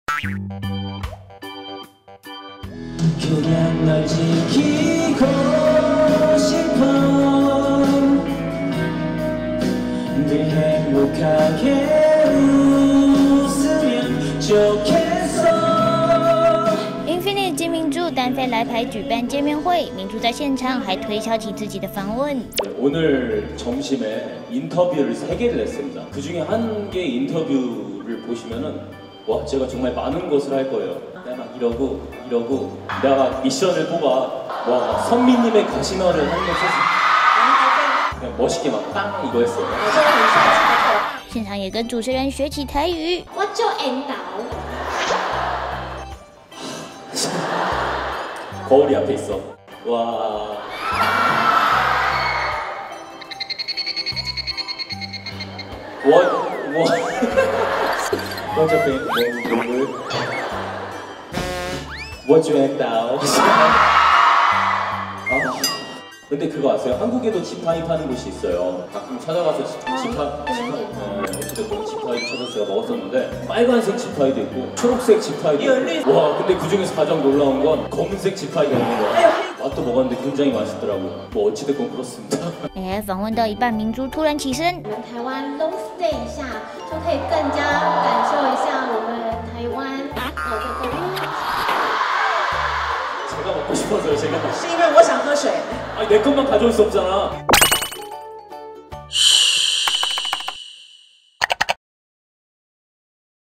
그냥 널 지키고 싶어 늘 행복하게 웃으면 좋겠어。 Infinite 金明柱单飞来台举办见面会，明柱在现场还推敲起自己的访问。 오늘 점심에 인터뷰를 3개를 냈습니다. 그 중에 한 개의 인터뷰를 보시면은 와 제가 정말 많은 것을 할 거예요. 내가 막 이러고 내가 막 미션을 뽑아. 와 선미님의 가시나를 하는 거 그냥 멋있게 막 빵 이거 했어요. 现场也跟主持人学起台语。 我做引导。 거울이 앞에 있어. 와. What's your favorite? What's your favorite? 근데 그거 아세요? 한국에도 지파이 파는 곳이 있어요. 가끔 찾아가서 어쨌든 지파이 찾아서 제가 먹었었는데 빨간색 지파이도 있고 초록색 지파이도 있고 와 근데 그 중에서 가장 놀라운 건 검은색 지파이가 있는 거예요. 맛도 먹었는데 굉장히 맛있더라고요. 뭐 어찌됐건 그렇습니다. 哎，访问到一半，明珠突然起身。 我们台湾 long stay 一下，就可以更加感受一下我们台湾的风味。 제가 먹고 싶어서요. 제가. 是因为我想喝水。 아니 내 것만 가져올 수 없잖아.